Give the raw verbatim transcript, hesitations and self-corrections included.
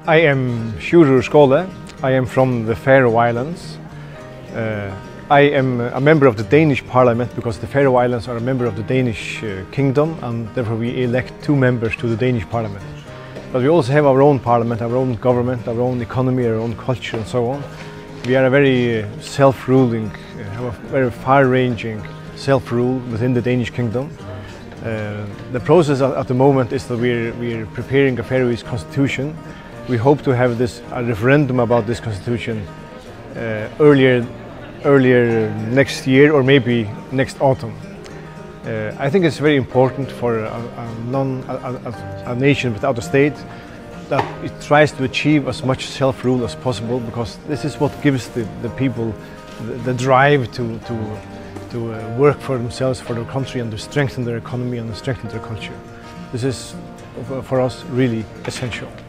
I am Sjurður Skåle. I am from the Faroe Islands. Uh, I am a member of the Danish Parliament because the Faroe Islands are a member of the Danish uh, Kingdom, and therefore we elect two members to the Danish Parliament. But we also have our own parliament, our own government, our own economy, our own culture and so on. We are a very uh, self-ruling, uh, have a very far-ranging self-rule within the Danish Kingdom. Uh, the process at, at the moment is that we're, we're preparing a Faroese constitution. We hope to have this a referendum about this constitution uh, earlier, earlier next year or maybe next autumn. Uh, I think it's very important for a, a, non, a, a, a nation without a state that it tries to achieve as much self-rule as possible, because this is what gives the, the people the, the drive to, to, to uh, work for themselves, for their country, and to strengthen their economy and to strengthen their culture. This is, for us, really essential.